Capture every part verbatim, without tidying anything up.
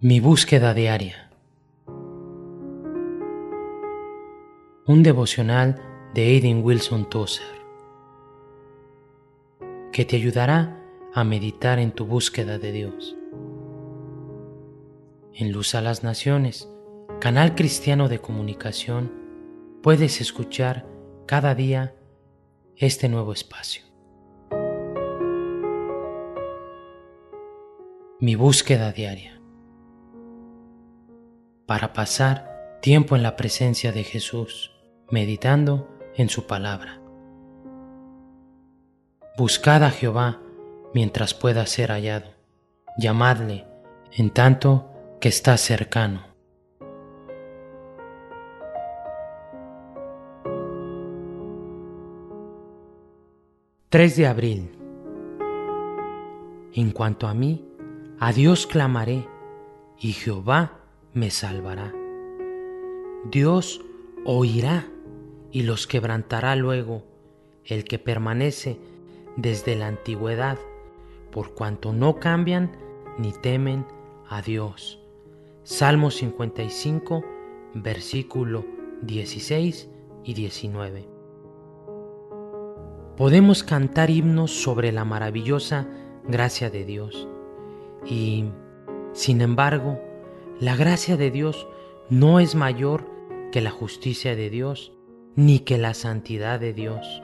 Mi búsqueda diaria. Un devocional de Aidan Wilson Tozer que te ayudará a meditar en tu búsqueda de Dios. En Luz a las Naciones, canal cristiano de comunicación, puedes escuchar cada día este nuevo espacio. Mi búsqueda diaria. Para pasar tiempo en la presencia de Jesús, meditando en su palabra. Buscad a Jehová mientras pueda ser hallado, llamadle en tanto que está cercano. tres de abril. En cuanto a mí, a Dios clamaré, y Jehová me salvará. Dios oirá y los quebrantará luego, el que permanece desde la antigüedad, por cuanto no cambian ni temen a Dios. Salmo cincuenta y cinco, versículo dieciséis y diecinueve. Podemos cantar himnos sobre la maravillosa gracia de Dios y, sin embargo, la gracia de Dios no es mayor que la justicia de Dios ni que la santidad de Dios.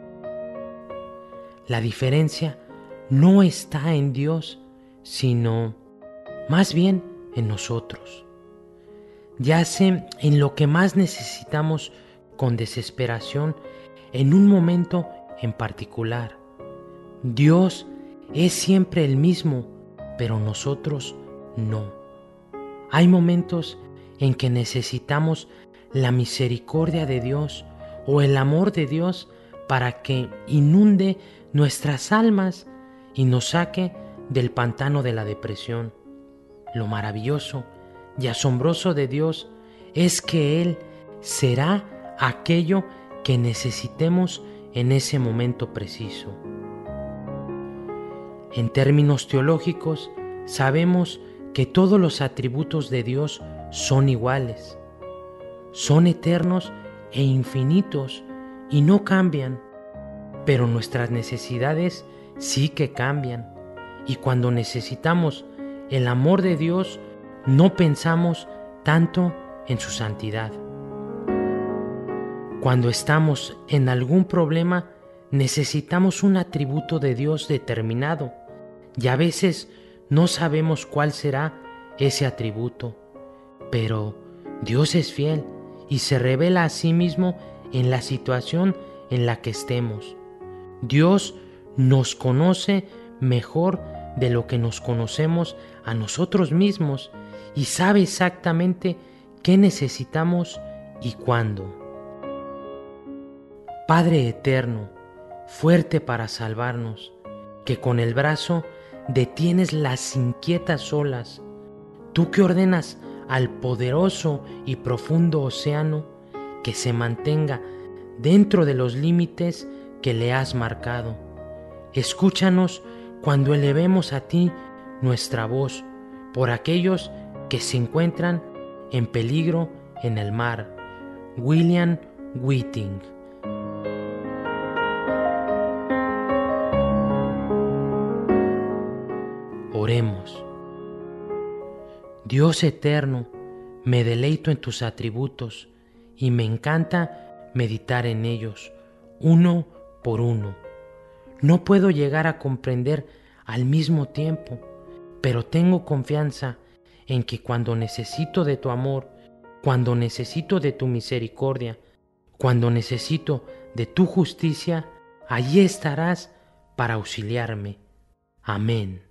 La diferencia no está en Dios, sino más bien en nosotros. Yace en lo que más necesitamos con desesperación en un momento en particular. Dios es siempre el mismo, pero nosotros no. Hay momentos en que necesitamos la misericordia de Dios o el amor de Dios para que inunde nuestras almas y nos saque del pantano de la depresión. Lo maravilloso y asombroso de Dios es que Él será aquello que necesitemos en ese momento preciso. En términos teológicos, sabemos que todos los atributos de Dios son iguales, son eternos e infinitos y no cambian, pero nuestras necesidades sí que cambian, y cuando necesitamos el amor de Dios no pensamos tanto en su santidad. Cuando estamos en algún problema necesitamos un atributo de Dios determinado y a veces no sabemos cuál será ese atributo, pero Dios es fiel y se revela a sí mismo en la situación en la que estemos. Dios nos conoce mejor de lo que nos conocemos a nosotros mismos y sabe exactamente qué necesitamos y cuándo. Padre eterno, fuerte para salvarnos, que con el brazo detienes las inquietas olas, tú que ordenas al poderoso y profundo océano que se mantenga dentro de los límites que le has marcado. Escúchanos cuando elevemos a ti nuestra voz por aquellos que se encuentran en peligro en el mar. William Whiting. Oremos. Dios eterno, me deleito en tus atributos y me encanta meditar en ellos, uno por uno. No puedo llegar a comprender al mismo tiempo, pero tengo confianza en que cuando necesito de tu amor, cuando necesito de tu misericordia, cuando necesito de tu justicia, allí estarás para auxiliarme. Amén.